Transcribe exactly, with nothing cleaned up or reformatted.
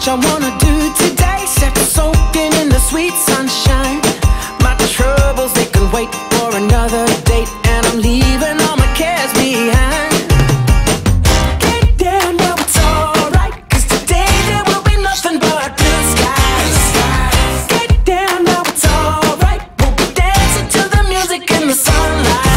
much I wanna do today. Set soaking in the sweet sunshine. My troubles, they can wait for another date, and I'm leaving all my cares behind. Get down, now it's alright, 'cause today there will be nothing but blue skies. Get down, now it's alright, we'll be dancing to the music in the sunlight.